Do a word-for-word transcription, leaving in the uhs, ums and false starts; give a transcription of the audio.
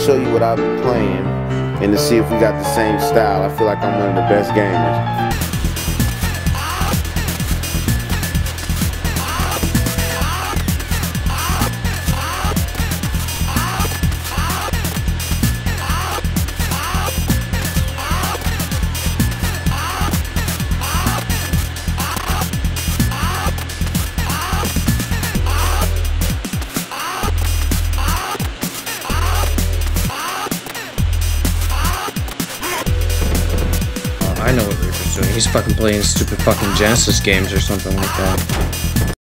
show you what I've been playing and to see if we got the same style. I feel like I'm one of the best gamers. I know what Reaper's doing. He's fucking playing stupid fucking Genesis games or something like that.